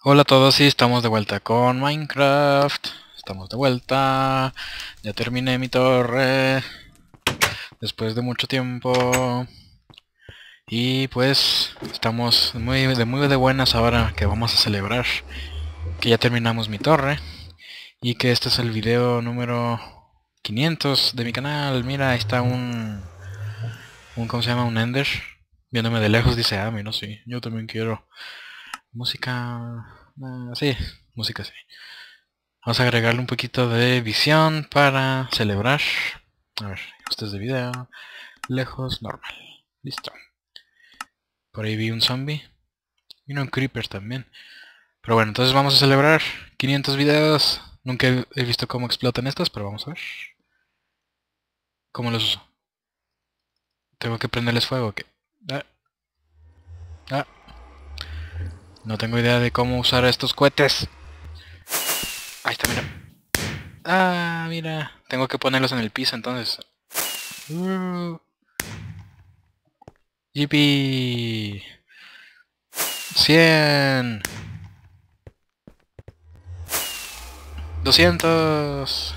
Hola a todos, y estamos de vuelta con Minecraft. Estamos de vuelta. Ya terminé mi torre después de mucho tiempo. Y pues estamos muy de buenas ahora que vamos a celebrar que ya terminamos mi torre. Y que este es el video número 500 de mi canal. Mira, ahí está ¿cómo se llama? Un Ender. Viéndome de lejos dice, ah, mira, sí, yo también quiero música. Sí, música sí. Vamos a agregarle un poquito de visión para celebrar. A ver, ajustes de video. Lejos, normal. Listo. Por ahí vi un zombie. Vino un creeper también. Pero bueno, entonces vamos a celebrar 500 videos. Nunca he visto cómo explotan estos, pero vamos a ver. ¿Cómo los uso? ¿Tengo que prenderles fuego o qué? Ah, ah. No tengo idea de cómo usar estos cohetes. Ahí está, mira. Ah, mira. Tengo que ponerlos en el piso entonces. Yippee. 100. 200.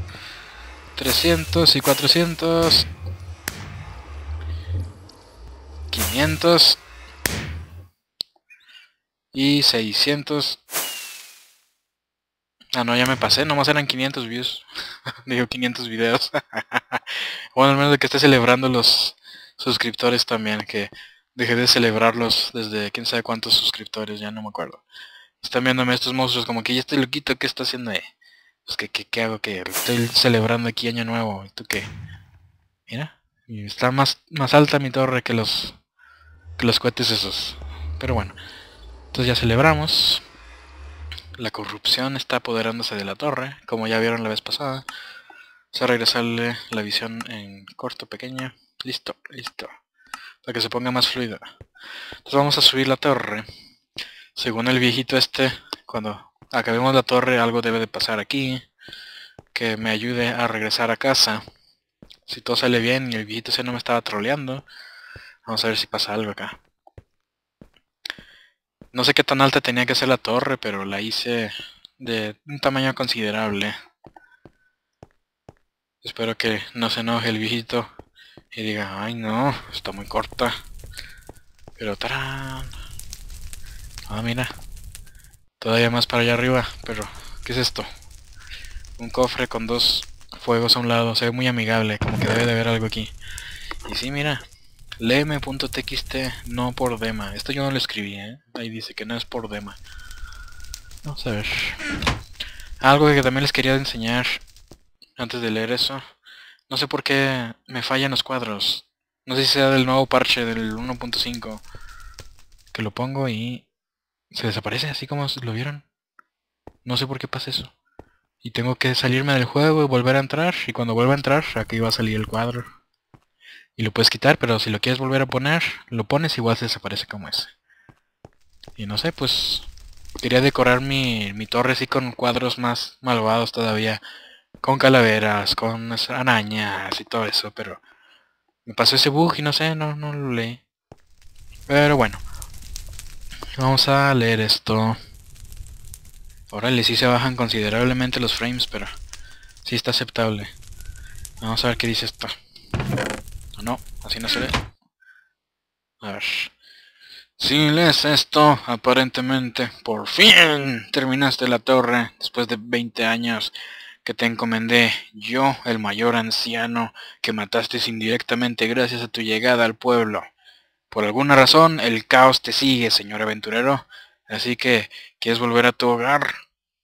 300 y 400. 500. Y 600. Ah, no, ya me pasé. Nomás eran 500 views. Digo 500 videos. Bueno, al menos de que esté celebrando los suscriptores también. Que dejé de celebrarlos desde quién sabe cuántos suscriptores. Ya no me acuerdo. Están viéndome estos monstruos como que ya estoy loquito. ¿Qué está haciendo ahí? Pues ¿qué hago? Que estoy celebrando aquí Año Nuevo. ¿Y tú qué? Mira. Y está más alta mi torre que los cohetes esos. Pero bueno. Entonces ya celebramos. La corrupción está apoderándose de la torre, como ya vieron la vez pasada. Vamos a regresarle la visión en corto, pequeña. Listo, listo. Para que se ponga más fluida. Entonces vamos a subir la torre. Según el viejito este, cuando acabemos la torre algo debe de pasar aquí. Que me ayude a regresar a casa. Si todo sale bien y el viejito ese no me estaba troleando. Vamos a ver si pasa algo acá. No sé qué tan alta tenía que ser la torre, pero la hice de un tamaño considerable. Espero que no se enoje el viejito y diga, ay no, está muy corta. Pero tarán. Ah, mira. Todavía más para allá arriba, pero ¿qué es esto? Un cofre con dos fuegos a un lado, se ve muy amigable, como que debe de haber algo aquí. Y sí, mira. Leme.txt no por dema. Esto yo no lo escribí, Ahí dice que no es por dema. Vamos a ver. Algo que también les quería enseñar antes de leer eso. No sé por qué me fallan los cuadros. No sé si sea del nuevo parche del 1.5. Que lo pongo y se desaparece así como lo vieron. No sé por qué pasa eso. Y tengo que salirme del juego y volver a entrar. Y cuando vuelva a entrar, aquí va a salir el cuadro. Y lo puedes quitar, pero si lo quieres volver a poner, lo pones igual se desaparece como ese. Y no sé, pues quería decorar mi torre así con cuadros más malvados todavía. Con calaveras, con arañas y todo eso, pero me pasó ese bug y no sé, no lo leí. Pero bueno, vamos a leer esto. Órale, sí se bajan considerablemente los frames, pero sí está aceptable. Vamos a ver qué dice esto. No, así no se ve. A ver. Si lees esto, aparentemente, por fin terminaste la torre después de 20 años que te encomendé, yo, el mayor anciano, que mataste indirectamente gracias a tu llegada al pueblo. Por alguna razón, el caos te sigue, señor aventurero. Así que, ¿quieres volver a tu hogar?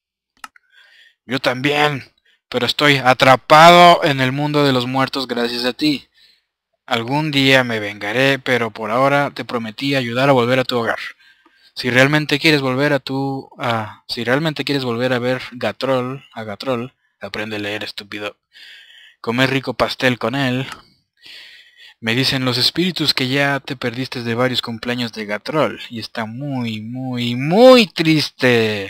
Yo también, pero estoy atrapado en el mundo de los muertos gracias a ti. Algún día me vengaré, pero por ahora te prometí ayudar a volver a tu hogar. Si realmente quieres volver si realmente quieres volver a ver Gatrol, aprende a leer, estúpido. Comer rico pastel con él. Me dicen los espíritus que ya te perdiste de varios cumpleaños de Gatrol y está muy triste.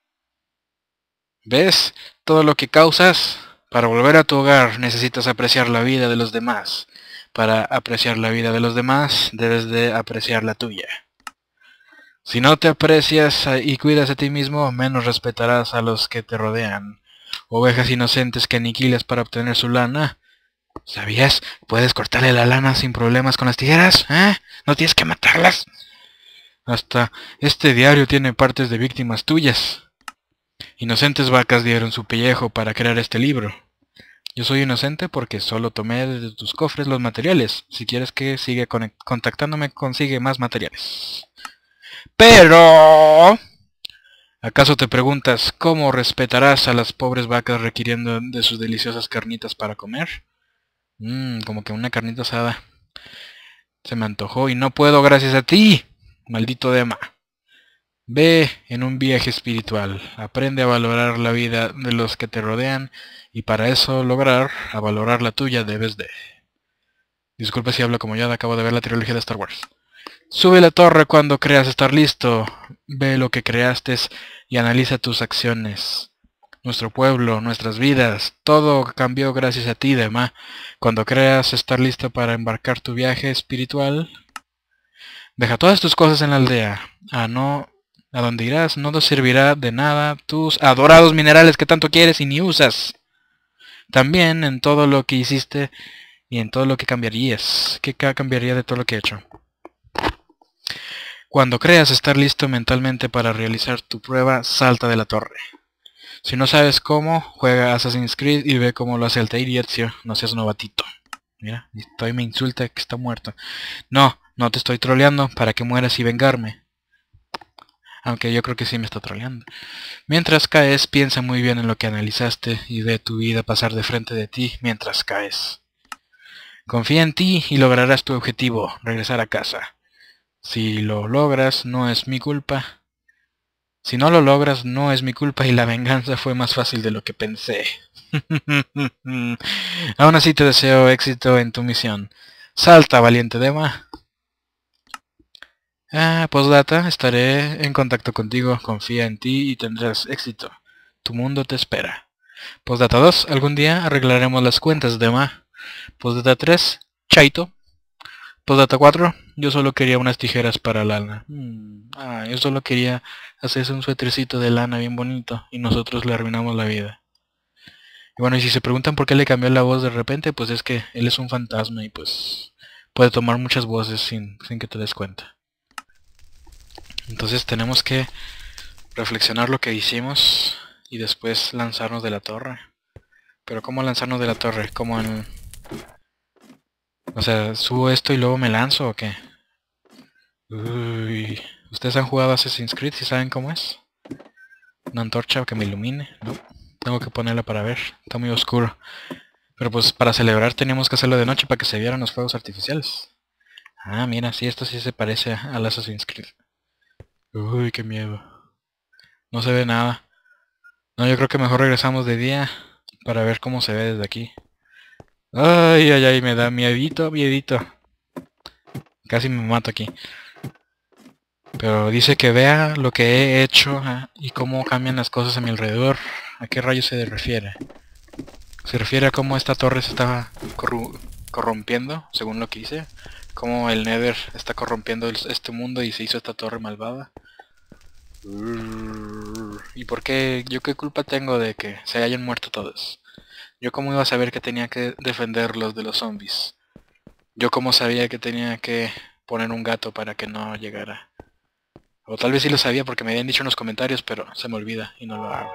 ¿Ves? Todo lo que causas. Para volver a tu hogar necesitas apreciar la vida de los demás. Para apreciar la vida de los demás debes de apreciar la tuya. Si no te aprecias y cuidas a ti mismo, menos respetarás a los que te rodean. Ovejas inocentes que aniquilas para obtener su lana. ¿Sabías? Puedes cortarle la lana sin problemas con las tijeras, ¿eh? No tienes que matarlas. Hasta este diario tiene partes de víctimas tuyas. Inocentes vacas dieron su pellejo para crear este libro. Yo soy inocente porque solo tomé de tus cofres los materiales. Si quieres que siga contactándome, consigue más materiales. Pero... ¿acaso te preguntas cómo respetarás a las pobres vacas requiriendo de sus deliciosas carnitas para comer? Como que una carnita asada. Se me antojó y no puedo gracias a ti, maldito Dema. Ve en un viaje espiritual, aprende a valorar la vida de los que te rodean y para eso lograr a valorar la tuya debes de... Disculpa si hablo como yo, acabo de ver la trilogía de Star Wars. Sube la torre cuando creas estar listo, ve lo que creaste y analiza tus acciones. Nuestro pueblo, nuestras vidas, todo cambió gracias a ti, Dema. Cuando creas estar listo para embarcar tu viaje espiritual, deja todas tus cosas en la aldea. A donde irás no te servirá de nada tus adorados minerales que tanto quieres y ni usas. También en todo lo que hiciste y en todo lo que cambiarías. ¿Qué cambiaría de todo lo que he hecho? Cuando creas estar listo mentalmente para realizar tu prueba, salta de la torre. Si no sabes cómo, juega Assassin's Creed y ve cómo lo hace Altair Ezio. No seas novatito. Mira, todavía me insulta que está muerto. No te estoy troleando para que mueras y vengarme. Aunque yo creo que sí me está troleando. Mientras caes, piensa muy bien en lo que analizaste y ve tu vida pasar de frente de ti mientras caes. Confía en ti y lograrás tu objetivo, regresar a casa. Si lo logras, no es mi culpa. Si no lo logras, no es mi culpa y la venganza fue más fácil de lo que pensé. Aún así te deseo éxito en tu misión. Salta, valiente Dema. Postdata, estaré en contacto contigo, confía en ti y tendrás éxito. Tu mundo te espera. Postdata 2, algún día arreglaremos las cuentas, Dema. Postdata 3, chaito. Postdata 4, yo solo quería unas tijeras para lana. Yo solo quería hacerse un suétercito de lana bien bonito y nosotros le arruinamos la vida. Y bueno, y si se preguntan por qué le cambió la voz de repente, pues es que él es un fantasma y pues puede tomar muchas voces sin que te des cuenta. Entonces tenemos que reflexionar lo que hicimos y después lanzarnos de la torre. Pero ¿cómo lanzarnos de la torre? ¿Cómo en... O sea, ¿subo esto y luego me lanzo o qué? Uy... ¿Ustedes han jugado Assassin's Creed y saben cómo es? Una antorcha que me ilumine, ¿no? Tengo que ponerla para ver, está muy oscuro. Pero pues para celebrar teníamos que hacerlo de noche para que se vieran los fuegos artificiales. Mira, sí, esto sí se parece al Assassin's Creed. Uy, qué miedo. No se ve nada. No, yo creo que mejor regresamos de día para ver cómo se ve desde aquí. Ay, ay, ay, me da miedito, miedito. Casi me mato aquí. Pero dice que vea lo que he hecho y cómo cambian las cosas a mi alrededor. ¿A qué rayos se refiere? Se refiere a cómo esta torre se está corrompiendo, según lo que hice. Cómo el Nether está corrompiendo este mundo y se hizo esta torre malvada. ¿Y por qué? ¿Yo qué culpa tengo de que se hayan muerto todos? ¿Yo cómo iba a saber que tenía que defenderlos de los zombies? ¿Yo cómo sabía que tenía que poner un gato para que no llegara? O tal vez sí lo sabía porque me habían dicho en los comentarios, pero se me olvida y no lo hago.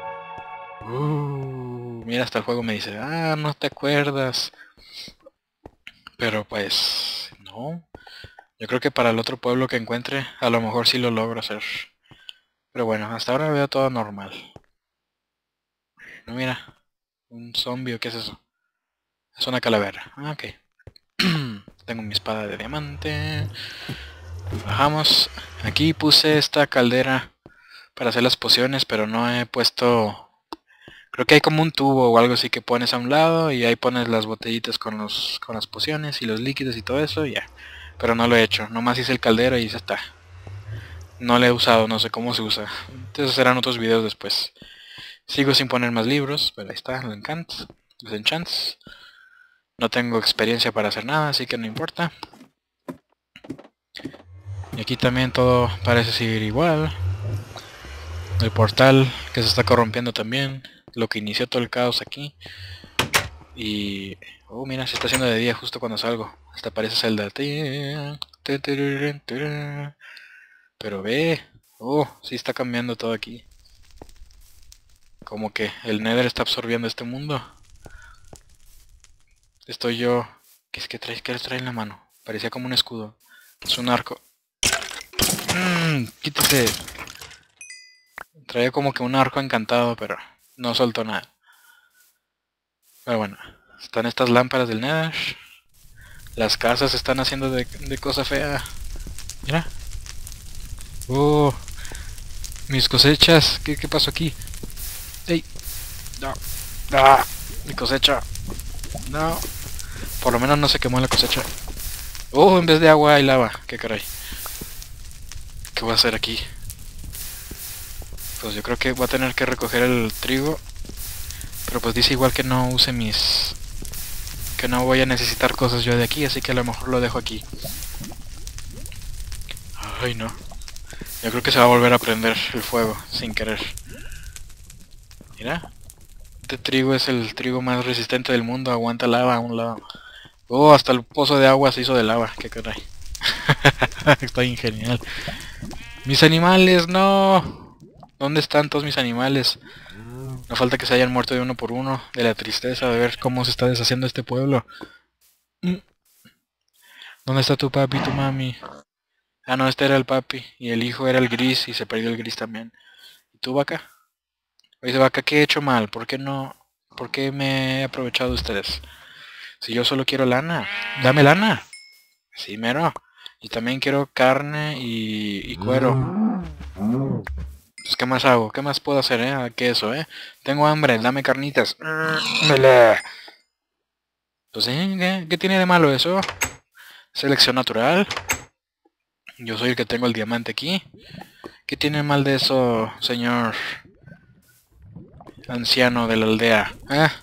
Mira, hasta el juego me dice, no te acuerdas. Pero pues, no. Yo creo que para el otro pueblo que encuentre, a lo mejor sí lo logro hacer. Pero bueno, hasta ahora veo todo normal. No, mira. Un zombie, ¿o qué es eso? Es una calavera. Ok. Tengo mi espada de diamante. Bajamos. Aquí puse esta caldera para hacer las pociones, pero no he puesto... Creo que hay como un tubo o algo así que pones a un lado y ahí pones las botellitas con las pociones y los líquidos y todo eso y ya. Pero no lo he hecho, nomás hice el caldero y ya está. No lo he usado, no sé cómo se usa. Entonces serán otros videos después. Sigo sin poner más libros, pero ahí está, los enchants. No tengo experiencia para hacer nada, así que no importa. Y aquí también todo parece seguir igual. El portal que se está corrompiendo también. Lo que inició todo el caos aquí. Y... oh, mira, se está haciendo de día justo cuando salgo. Hasta parece Zelda. Pero ve... oh, sí está cambiando todo aquí. Como que el Nether está absorbiendo este mundo. Estoy yo... ¿qué es que trae? ¿Qué trae en la mano? Parecía como un escudo. Es un arco. Quítese. Traía como que un arco encantado, pero no soltó nada. Pero bueno, están estas lámparas del Nether. Las casas se están haciendo de cosa fea. Mira. Oh, mis cosechas. ¿Qué pasó aquí? ¡Ey! No. ¡Ah! Mi cosecha. No. Por lo menos no se quemó la cosecha. Oh, en vez de agua hay lava. Qué caray. ¿Qué voy a hacer aquí? Pues yo creo que voy a tener que recoger el trigo. Pero pues dice igual que no use mis... que no voy a necesitar cosas yo de aquí, así que a lo mejor lo dejo aquí. Ay, no. Yo creo que se va a volver a prender el fuego, sin querer. Mira. Este trigo es el trigo más resistente del mundo, aguanta lava a un lado. Oh, hasta el pozo de agua se hizo de lava, qué caray. Está bien genial. ¡Mis animales, no! ¿Dónde están todos mis animales? No falta que se hayan muerto de uno por uno, de la tristeza de ver cómo se está deshaciendo este pueblo. ¿Dónde está tu papi y tu mami? Ah, no, este era el papi, y el hijo era el gris, y se perdió el gris también. ¿Y tú, vaca? Oye, vaca, ¿qué he hecho mal? ¿Por qué no? ¿Por qué me he aprovechado de ustedes? Si yo solo quiero lana. ¡Dame lana! Sí, mero. Y también quiero carne y cuero. Pues, ¿qué más hago? ¿Qué más puedo hacer, Queso, Tengo hambre, dame carnitas. ¡Mele! Pues sí, ¿qué tiene de malo eso? Selección natural. Yo soy el que tengo el diamante aquí. ¿Qué tiene mal de eso, señor anciano de la aldea?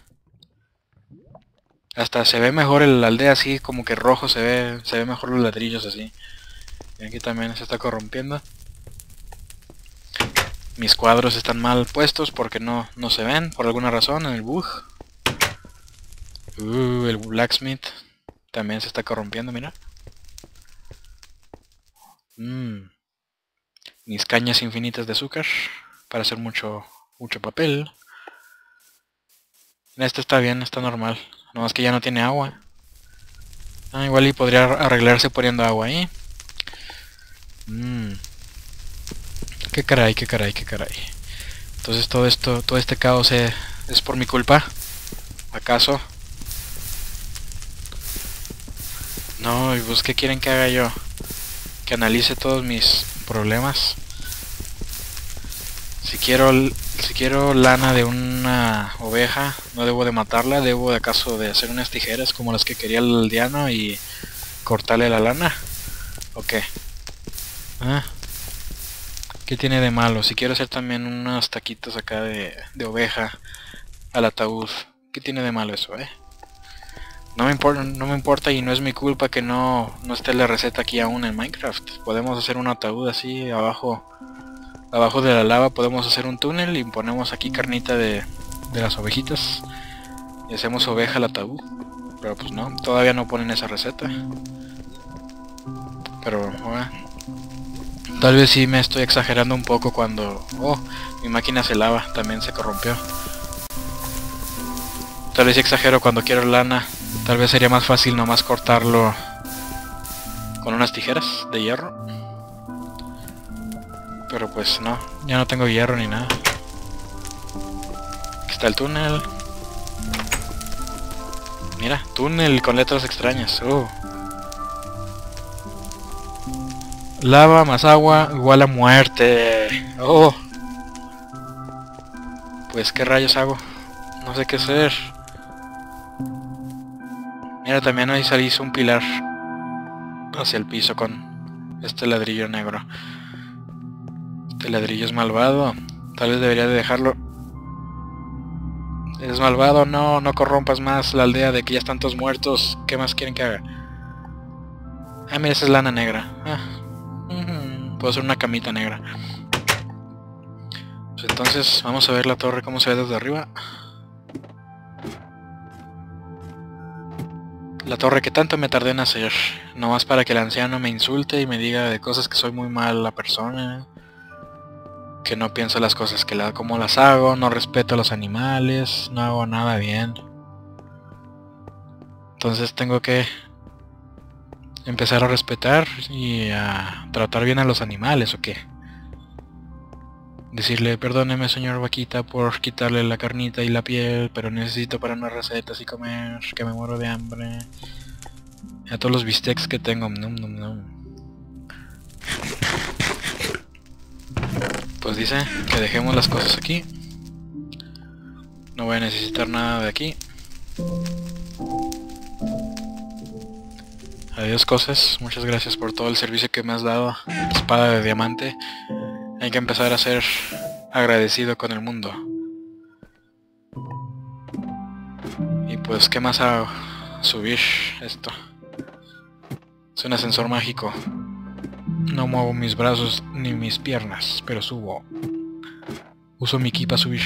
Hasta se ve mejor la aldea así, como que rojo se ve mejor los ladrillos así. Y aquí también se está corrompiendo. Mis cuadros están mal puestos porque no se ven por alguna razón en el bug. El blacksmith también se está corrompiendo, mira. Mis cañas infinitas de azúcar para hacer mucho papel. Este está bien, está normal. Nomás que ya no tiene agua. Igual y podría arreglarse poniendo agua ahí. Qué caray. Entonces todo este caos es por mi culpa. ¿Acaso? No, y pues ¿qué quieren que haga yo? Que analice todos mis problemas. Si quiero lana de una oveja, no debo de matarla, debo de acaso de hacer unas tijeras como las que quería el aldeano y cortarle la lana. ¿O qué? ¿Qué tiene de malo? Si quiero hacer también unos taquitos acá de oveja al ataúd, ¿qué tiene de malo eso, No me importa y no es mi culpa que no esté la receta aquí aún en Minecraft. Podemos hacer un ataúd así abajo de la lava, podemos hacer un túnel y ponemos aquí carnita de las ovejitas y hacemos oveja al ataúd. Pero pues no, todavía no ponen esa receta. Pero tal vez sí me estoy exagerando un poco cuando... oh, mi máquina se lava, también se corrompió. Tal vez sí exagero cuando quiero lana. Tal vez sería más fácil nomás cortarlo con unas tijeras de hierro. Pero pues no, ya no tengo hierro ni nada. Aquí está el túnel. Mira, túnel con letras extrañas. Lava más agua igual a muerte. Pues qué rayos hago. No sé qué hacer. Mira, también ahí se hizo un pilar hacia el piso con este ladrillo negro. Este ladrillo es malvado. Tal vez debería de dejarlo. Es malvado, no corrompas más la aldea de que ya están todos muertos. ¿Qué más quieren que haga? Mira, esa es lana negra. Puedo hacer una camita negra. Pues entonces vamos a ver la torre cómo se ve desde arriba. La torre que tanto me tardé en hacer. Nomás para que el anciano me insulte y me diga de cosas que soy muy mala persona. Que no pienso las cosas como las hago, no respeto a los animales, no hago nada bien. Entonces tengo que empezar a respetar y a tratar bien a los animales, ¿o qué? Decirle, perdóneme señor vaquita por quitarle la carnita y la piel, pero necesito para unas recetas y comer, que me muero de hambre. A todos los bistecs que tengo, nom, nom, nom. Pues dice que dejemos las cosas aquí. No voy a necesitar nada de aquí. Adiós cosas, muchas gracias por todo el servicio que me has dado. Espada de diamante. Hay que empezar a ser agradecido con el mundo. Y pues, ¿qué más hago? Subir esto. Es un ascensor mágico. No muevo mis brazos ni mis piernas, pero subo. Uso mi ki para subir.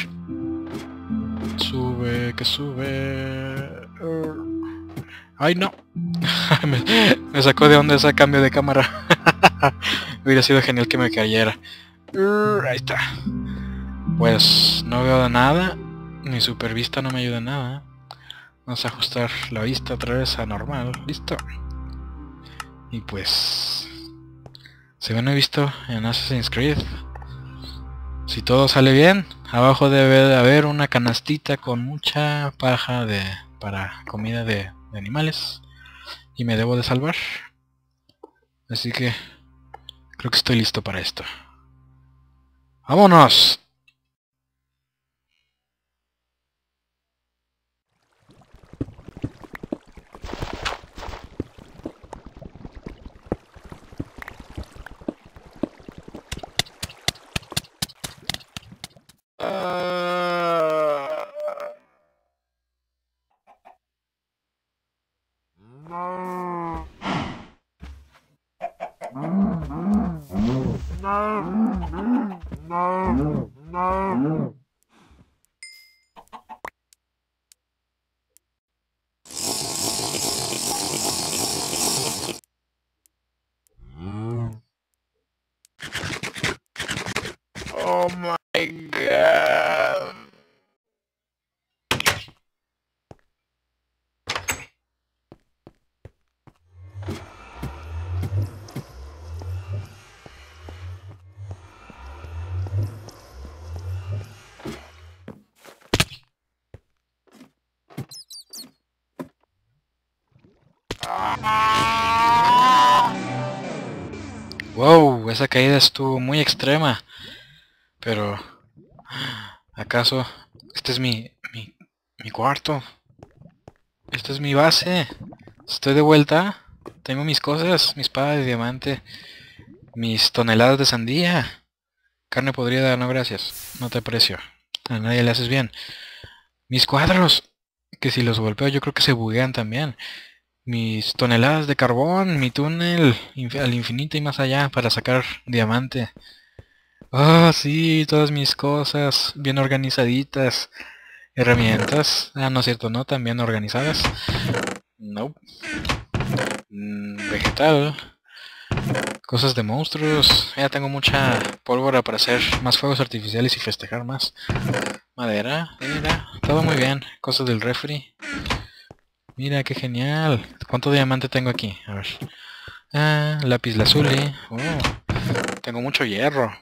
Sube, que sube. ¡Ay, no! me sacó de onda ese cambio de cámara. Hubiera sido genial que me cayera. Ahí está. Pues no veo nada. Mi super vista no me ayuda en nada. Vamos a ajustar la vista otra vez a normal. Listo. Y pues... según he visto en Assassin's Creed, si todo sale bien, abajo debe de haber una canastita con mucha paja para comida de animales. Y me debo de salvar. Así que creo que estoy listo para esto. ¡Vámonos! Oh my god. Wow, esa caída estuvo muy extrema. Pero... ¿acaso este es mi cuarto? Esta es mi base. Estoy de vuelta. Tengo mis cosas, mi espada de diamante, mis toneladas de sandía. Carne podrida, no gracias. No te aprecio. A nadie le haces bien. Mis cuadros, que si los golpeo yo creo que se buguean también. Mis toneladas de carbón, mi túnel al infinito y más allá para sacar diamante. Ah, sí, todas mis cosas bien organizaditas. Herramientas. Ah, no es cierto, no, también organizadas. No. Vegetal. Cosas de monstruos. Ya tengo mucha pólvora para hacer más fuegos artificiales y festejar más. Madera, mira, todo muy bien. Cosas del refri. Mira, qué genial. ¿Cuánto diamante tengo aquí? A ver. Ah, lápiz lazuli. Tengo mucho hierro.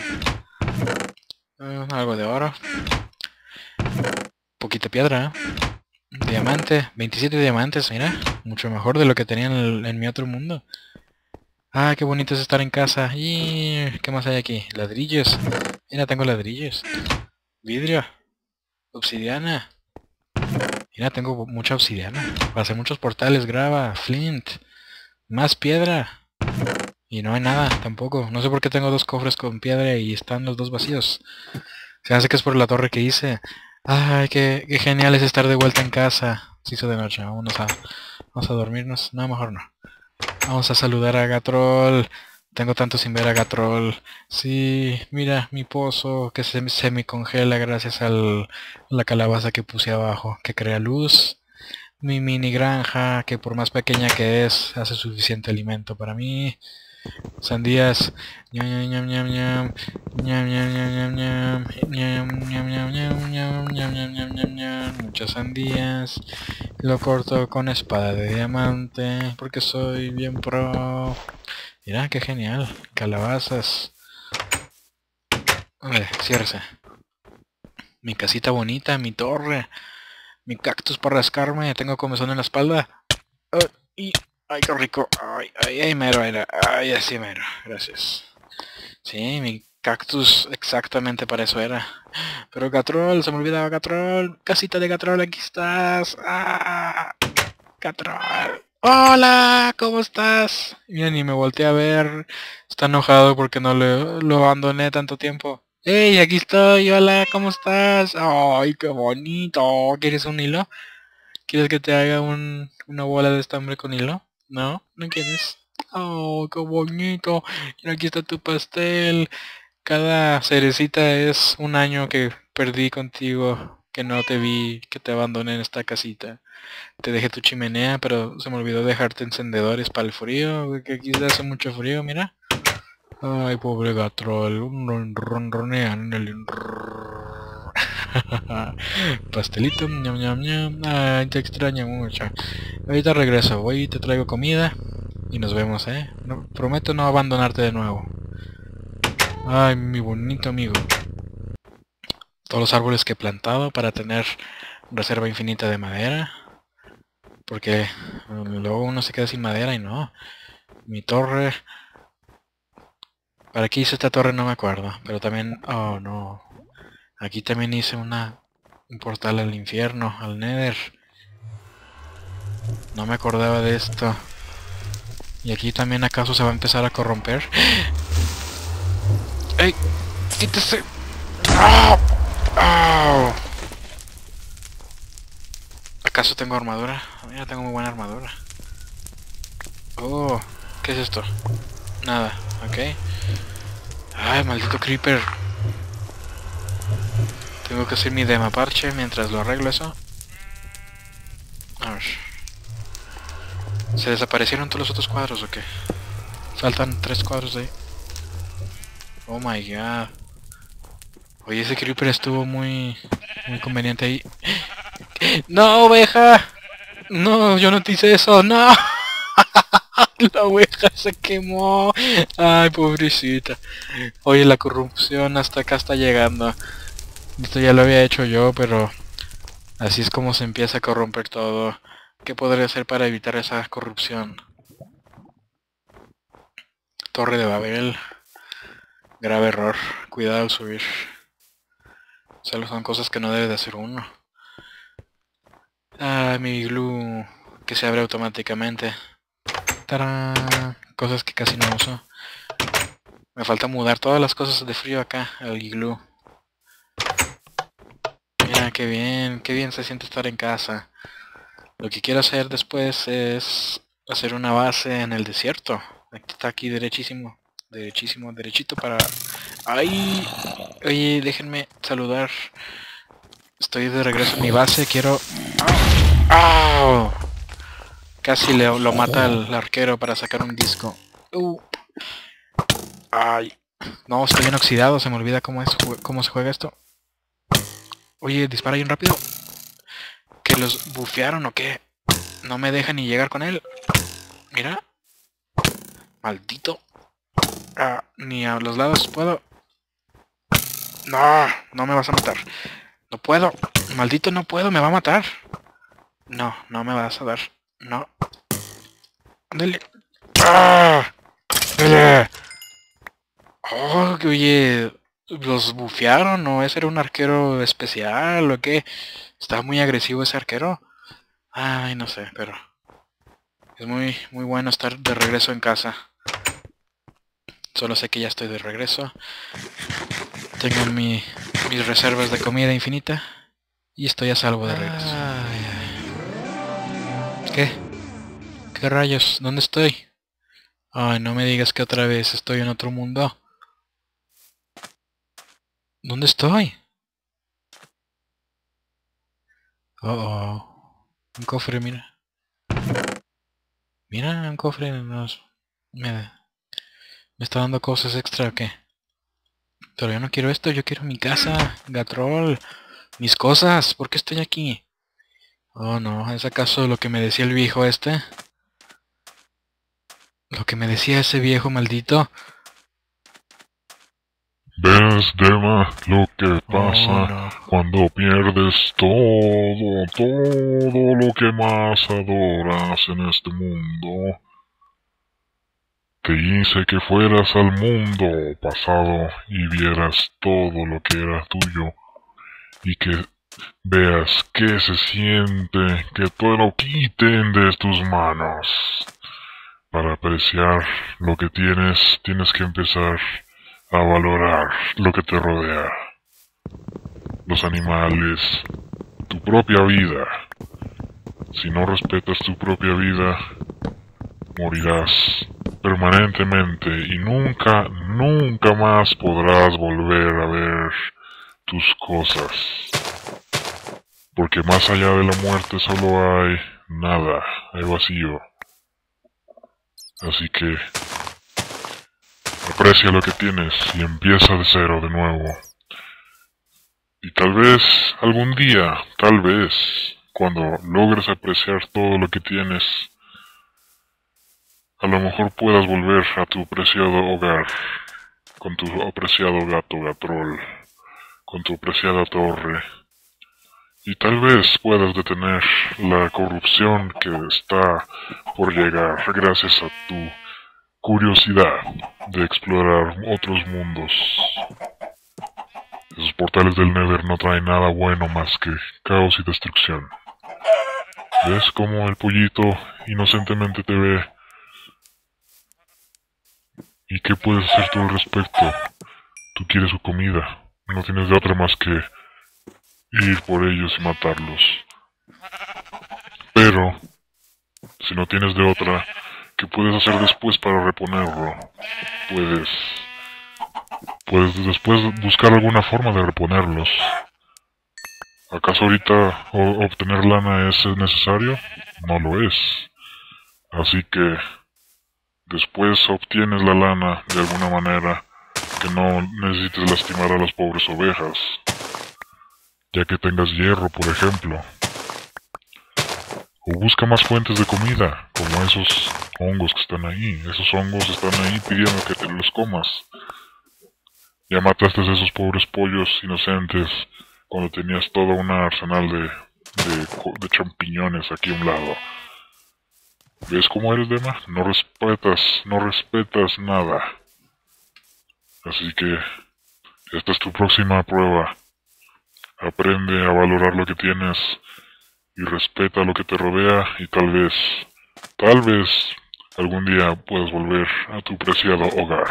Algo de oro. Poquita piedra. Diamante. 27 diamantes, mira. Mucho mejor de lo que tenía en mi otro mundo. Ah, qué bonito es estar en casa. Y ¿qué más hay aquí? Ladrillos. Mira, tengo ladrillos. Vidrio. Obsidiana. Mira, tengo mucha obsidiana. Para hacer muchos portales, grava, flint. Más piedra. Y no hay nada tampoco. No sé por qué tengo dos cofres con piedra y están los dos vacíos. Se hace que es por la torre que hice. Ay, qué genial es estar de vuelta en casa. Se hizo de noche. Vamos a dormirnos. No, mejor no. Vamos a saludar a Gatrol. Tengo tanto sin ver a Gatrol. Sí, mira, mi pozo que se semi congela gracias a la calabaza que puse abajo, que crea luz. Mi mini granja, que por más pequeña que es, hace suficiente alimento para mí. Sandías. Ñam, ñam, ñam, ñam, ñam, ñam, ñam, ñam, ñam, ñam, ñam, ñam, ñam, ñam, ñam, ñam, ñam, ñam, ñam. Muchas sandías. Lo corto con espada de diamante, porque soy bien pro. Mira, qué genial. Calabazas. Ciérrese. Mi casita bonita, mi torre. Mi cactus para rascarme. Tengo comezón en la espalda. Y... Ay, qué rico. Ay, ay, ay, mero era. Ay, así mero. Gracias. Sí, mi cactus exactamente para eso era. Pero Gatrol, se me olvidaba Gatrol. Casita de Gatrol, aquí estás. ¡Ah! Gatrol. Hola, ¿cómo estás? Mira, ni me volteé a ver. Está enojado porque no lo abandoné tanto tiempo. ¡Hey, aquí estoy! Hola, ¿cómo estás? ¡Ay, qué bonito! ¿Quieres un hilo? ¿Quieres que te haga una bola de estambre con hilo? ¿No? ¿No quieres? ¡Oh, qué bonito! Y aquí está tu pastel. Cada cerecita es un año que perdí contigo, que no te vi, que te abandoné en esta casita. Te dejé tu chimenea, pero se me olvidó dejarte encendedores para el frío, que aquí hace mucho frío, mira. Ay, pobre Gatrol, ronronean en el... Pastelito, ñam ñam ñam. Ay, te extraño mucho. Ahorita regreso, voy y te traigo comida. Y nos vemos, prometo no abandonarte de nuevo. Ay, mi bonito amigo. Todos los árboles que he plantado para tener reserva infinita de madera. Porque luego uno se queda sin madera y no. Mi torre... ¿Para qué hice esta torre? No me acuerdo. Pero también... Oh, no. Aquí también hice un portal al infierno, al Nether. No me acordaba de esto. Y aquí también acaso se va a empezar a corromper. ¡Ey! ¡Quítese! ¡Ah! ¡Ah! ¿Acaso tengo armadura? Mira, tengo muy buena armadura. Oh, ¿qué es esto? Nada, ok. Ay, maldito creeper. Tengo que hacer mi demaparche mientras lo arreglo eso. A ver. ¿Se desaparecieron todos los otros cuadros o qué? Faltan 3 cuadros de ahí. Oh my god. Oye, ese creeper estuvo muy conveniente ahí. ¡No, oveja! No, yo no te hice eso, no. La oveja se quemó. Ay, pobrecita. Oye, la corrupción hasta acá está llegando. Esto ya lo había hecho yo, pero así es como se empieza a corromper todo. ¿Qué podría hacer para evitar esa corrupción? Torre de Babel. Grave error. Cuidado al subir. Solo son cosas que no debe de hacer uno. Ah, mi iglú que se abre automáticamente. ¡Tarán! Cosas que casi no uso. Me falta mudar todas las cosas de frío acá al iglú. Mira, qué bien se siente estar en casa. Lo que quiero hacer después es hacer una base en el desierto. Está aquí derechísimo. Derechísimo, derechito para... ¡Ay! Oye, déjenme saludar. Estoy de regreso en mi base, quiero... ¡Ah! Casi lo mata el arquero para sacar un disco. ¡Ay! No, estoy bien oxidado, se me olvida cómo se juega esto. Oye, dispara bien rápido. ¿Que los bufearon o qué? No me deja ni llegar con él. Mira. Maldito. Ah, ni a los lados puedo. No, no me vas a matar. No puedo. Maldito, no puedo, me va a matar. No, no me vas a dar. No. Dale. ¡Ah! ¡Dale! Oh, oye, ¿los bufearon o ese era un arquero especial o qué? Estaba muy agresivo ese arquero. Ay, no sé, pero... Es muy bueno estar de regreso en casa. Solo sé que ya estoy de regreso. Tengo mis reservas de comida infinita. Y estoy a salvo de regreso. ¿Qué? ¿Qué rayos? ¿Dónde estoy? Ay, no me digas que otra vez estoy en otro mundo. ¿Dónde estoy? Oh, un cofre, mira. Mira, un cofre me está dando cosas extra, ¿o qué? Pero yo no quiero esto, yo quiero mi casa, Gatrol, mis cosas. ¿Por qué estoy aquí? Oh, no, ¿es acaso lo que me decía el viejo este? Lo que me decía ese viejo maldito. ¿Ves, Dema, lo que pasa Oh, no. cuando pierdes todo lo que más adoras en este mundo? Te hice que fueras al mundo pasado y vieras todo lo que era tuyo y que veas qué se siente que te lo quiten de tus manos. Para apreciar lo que tienes, tienes que empezar a valorar lo que te rodea. Los animales, tu propia vida. Si no respetas tu propia vida, morirás permanentemente y nunca más podrás volver a ver tus cosas. Porque más allá de la muerte solo hay nada, hay vacío. Así que aprecia lo que tienes y empieza de cero de nuevo. Y tal vez, algún día, tal vez, cuando logres apreciar todo lo que tienes, a lo mejor puedas volver a tu preciado hogar, con tu apreciado gato Gatrol, con tu apreciada torre, y tal vez puedas detener la corrupción que está por llegar gracias a tu curiosidad de explorar otros mundos. Esos portales del Nether no traen nada bueno más que caos y destrucción. ¿Ves cómo el pollito inocentemente te ve? ¿Y qué puedes hacer tú al respecto? Tú quieres su comida. No tienes de otra más que ir por ellos y matarlos. Pero, si no tienes de otra, ¿qué puedes hacer después para reponerlo? Puedes después buscar alguna forma de reponerlos. ¿Acaso ahorita obtener lana es necesario? No lo es. Así que después obtienes la lana de alguna manera que no necesites lastimar a las pobres ovejas. Ya que tengas hierro, por ejemplo. O busca más fuentes de comida, como esos hongos que están ahí. Esos hongos están ahí pidiendo que te los comas. Ya mataste a esos pobres pollos inocentes cuando tenías todo un arsenal de champiñones aquí a un lado. ¿Ves cómo eres, Dema? No respetas nada. Así que esta es tu próxima prueba. Aprende a valorar lo que tienes y respeta lo que te rodea y tal vez, algún día puedas volver a tu preciado hogar.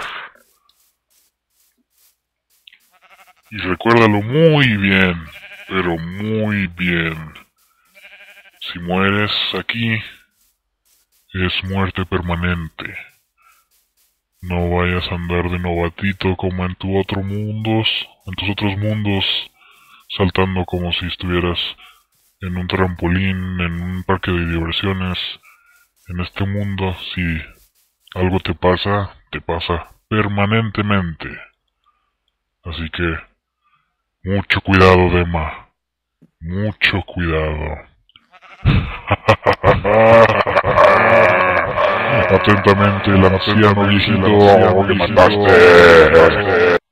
Y recuérdalo muy bien, pero muy bien. Si mueres aquí, es muerte permanente. No vayas a andar de novatito como en tus otros mundos, saltando como si estuvieras en un trampolín, en un parque de diversiones. En este mundo, si algo te pasa permanentemente. Así que, mucho cuidado, Dema. Mucho cuidado. Atentamente, el anciano viejito que mataste.